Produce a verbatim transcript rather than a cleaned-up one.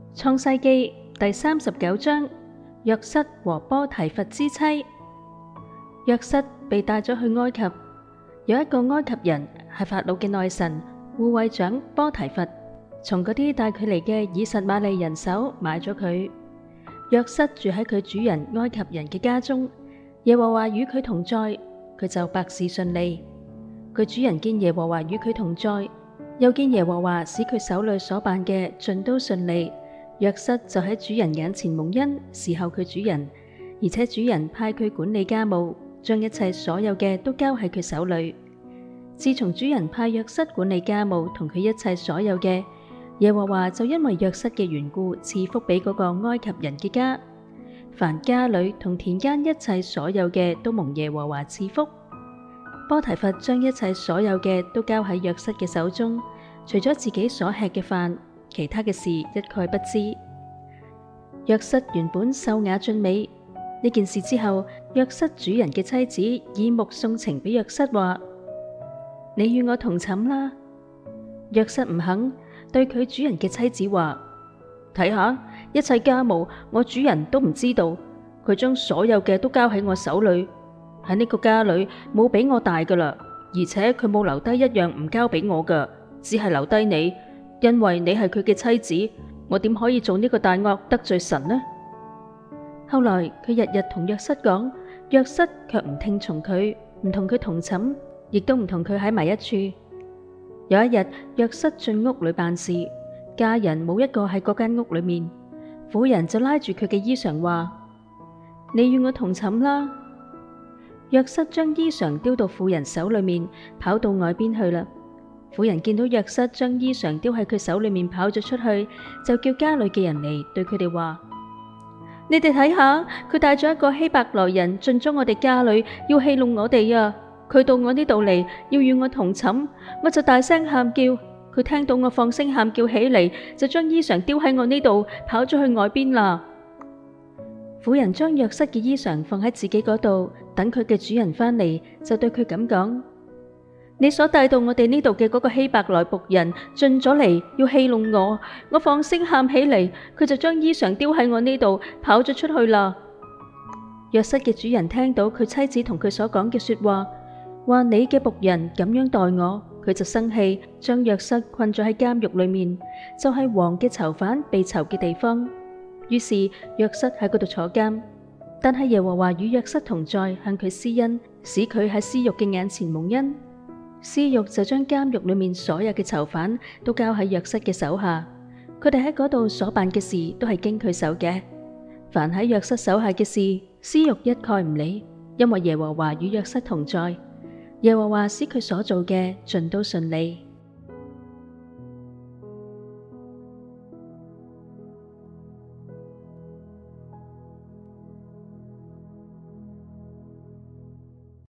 創世記第三十九章，約瑟和波提乏之妻。約瑟被帶咗去埃及，有一個埃及人係法老嘅內臣護衛長波提乏，從嗰啲帶佢嚟嘅以實瑪利人手買咗佢。約瑟住喺佢主人埃及人嘅家中，耶和華與佢同在，佢就百事順利。佢主人見耶和華與佢同在，又見耶和華使佢手裏所辦嘅盡都順利，約瑟就喺主人眼前蒙恩，侍候佢主人，而且主人派佢管理家務，將一切所有嘅都交喺佢手裏。自從主人派約瑟管理家務同佢一切所有嘅，耶和華就因為約瑟嘅緣故賜福俾嗰個埃及人嘅家，凡家裏同田間一切所有嘅都蒙耶和華賜福。波提乏將一切所有嘅都交喺約瑟嘅手中，除咗自己所吃嘅飯，其他嘅事一概不知。約瑟原本秀雅俊美，呢件事之後，約瑟主人嘅妻子以目送情俾約瑟話：你與我同寢啦。約瑟唔肯，對佢主人嘅妻子話：睇下，一切家務我主人都唔知道，佢將所有嘅都交喺我手裏，喺呢個家裏冇比我大噶啦，而且佢冇留低一樣唔交俾我噶，只係留低你，因為你係佢嘅妻子，我點可以做呢個大惡得罪神呢？後來佢日日同約瑟講，約瑟卻唔聽從佢，唔同佢同寢，亦都唔同佢喺埋一處。有一日，約瑟進屋裏辦事，家人冇一個喺嗰間屋裏面，婦人就拉住佢嘅衣裳話：你與我同寢啦。約瑟將衣裳丟到婦人手裏面，跑到外邊去啦。婦人見到約瑟將衣裳丟喺佢手裏面跑咗出去，就叫家裏嘅人嚟，對佢哋話：你哋睇下，佢帶咗一個希伯來人進咗我哋家裏，要戲弄我哋啊！佢到我呢度嚟，要與我同寢，我就大聲喊叫。佢聽到我放聲喊叫起嚟，就將衣裳丟喺我呢度，跑咗去外邊啦。婦人將約瑟嘅衣裳放喺自己嗰度，等佢嘅主人返嚟，就對佢咁講：你所帶到我哋呢度嘅嗰個希伯來僕人進咗嚟，要戲弄我，我放聲喊起嚟，佢就將衣裳丟喺我呢度，跑咗出去啦。約瑟嘅主人聽到佢妻子同佢所講嘅說話，話你嘅僕人咁樣待我，佢就生氣，將約瑟困咗喺監獄裏面，就係王嘅囚犯被囚嘅地方。於是約瑟喺嗰度坐監，但係耶和華與約瑟同在，向佢施恩，使佢喺司獄嘅眼前蒙恩。司獄就將監獄裏面所有嘅囚犯都交喺約瑟嘅手下，佢哋喺嗰度所辦嘅事都係經佢手嘅。凡喺約瑟手下嘅事，司獄一概唔理，因為耶和華與約瑟同在。耶和華使佢所做嘅盡都順利。